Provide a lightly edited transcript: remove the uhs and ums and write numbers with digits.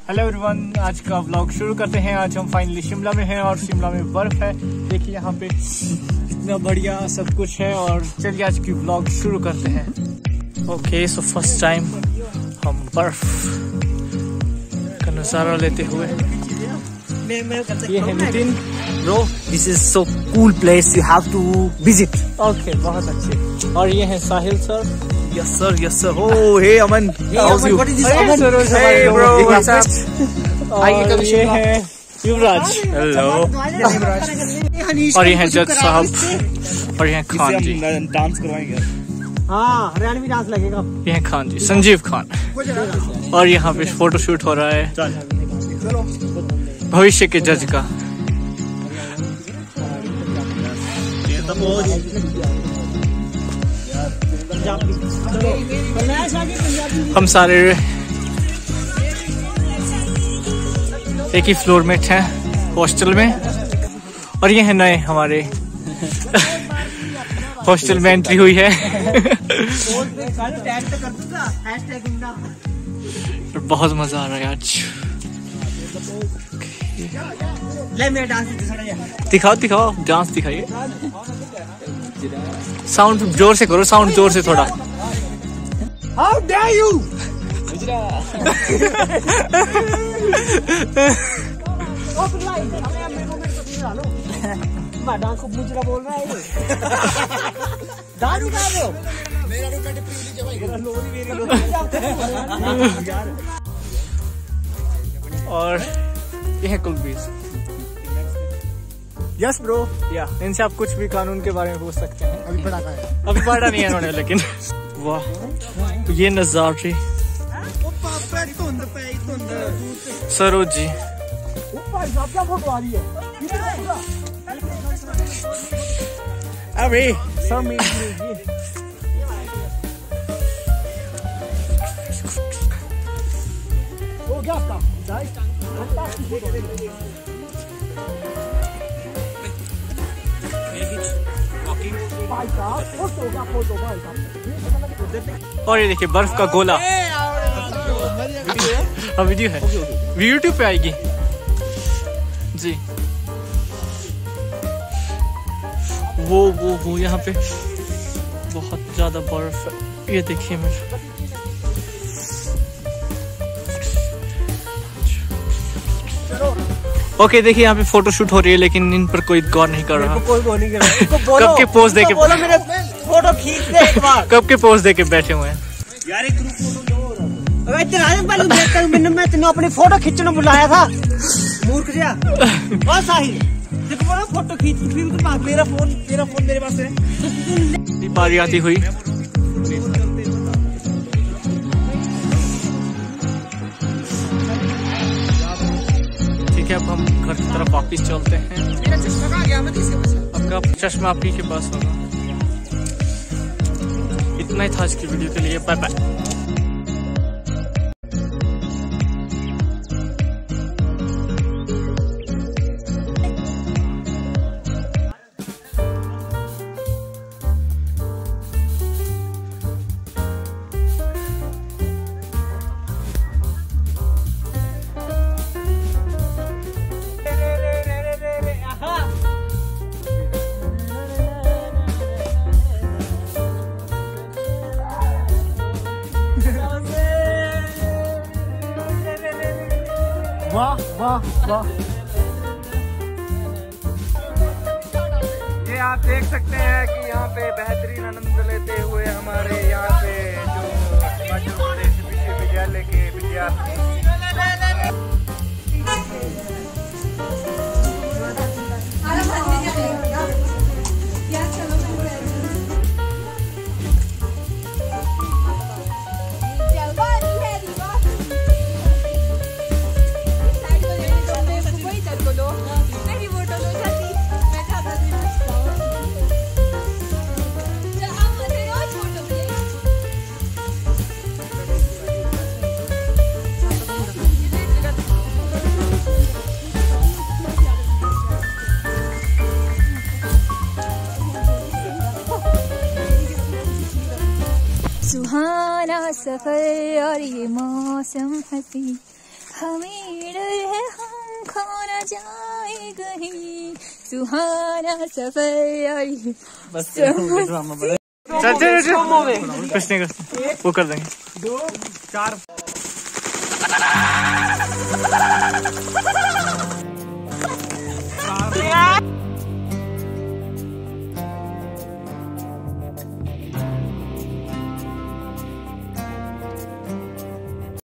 Hello everyone, आज का vlog शुरू करते हैं। आज हम फाइनली शिमला में हैं और शिमला में बर्फ है। देखिए यहाँ पे इतना बढ़िया सब कुछ है और चलिए आज की व्लॉग शुरू करते हैं। ओके, सो फर्स्ट टाइम हम बर्फ का नजारा लेते हुए। ये है Nitin bro, this is so cool place, you have to visit. Okay, बहुत अच्छे। और ये है Sahil sir. Yes sir, yes sir. Oh hey Aman, how's you? What is this Aman? Hey bro, what's up? और ये है युवराज। Hello. और ये है जज साहब और ये है खान जी। डांस करवाएंगे। हाँ, हरियाणवी डांस लगेगा। ये है खान जी, संजीव खान। और यहाँ पे फोटोशूट हो रहा है भविष्य के जज का। हम सारे एक ही फ्लोरमेट हैं हॉस्टल में और ये है नए हमारे हॉस्टल में एंट्री हुई है। बहुत मजा आ रहा है आज। दिखाओ दिखाओ, डांस दिखाइए। साउंड जोर से करो, साउंड जोर से थोड़ा। How dare you? डांस को मुजरा बोल रहा है। दारू खा रहे हो? और ये है कुलबीर। यस ब्रो, या इनसे आप कुछ भी कानून के बारे में पूछ सकते हैं। अभी पढ़ा है, अभी पढ़ा नहीं है इन्होंने, लेकिन वाह ये नजारे। सरोज जी, क्या फोटो आ रही है? अरे सर हो गया आपका और ये देखिए बर्फ का गोला। हाँ वीडियो है, यूट्यूब पे आएगी जी। वो यहाँ पे बहुत ज्यादा बर्फ है। ये देखिए मेरे ओके, देखिए यहाँ पे फोटो शूट हो रही है लेकिन इन पर कोई गौर नहीं कर रहा। कोई गौर नहीं कर रहा। कब के पोज दे के बोलो मेरे फोटो खींच दे एक बार। कब के पोज दे के बैठे हुए हैं यार। एक ग्रुप फोटो अबे तेरा पहले देख कर मैं तेने अपनी फोटो खींचने बुलाया था, मूर्ख जिया। और साहिल देखो बोला फोटो खींच, फिर तो पास मेरा फोन मेरे पास है। बारी आती हुई ठीक है। अब हम घर की तरफ वापस चलते हैं। मेरा चश्मा कहाँ गया? मैं किसके पास है? आपका चश्मा आप ही के पास होगा। इतना ही था आज की वीडियो के लिए। Bye bye. वाह वाह वाह। ये आप देख सकते हैं कि यहाँ पे बेहतरीन आनंद लेते हुए हमारे यहाँ पे जो हिमाचल प्रदेश विश्वविद्यालय के विद्यार्थी। सुहाना सफर और ये मौसम हसी, हमें डर है हम खो न जाए कहीं, सुहाना सफर आई। बस चल कुछ नहीं कर, वो कर देंगे 2 4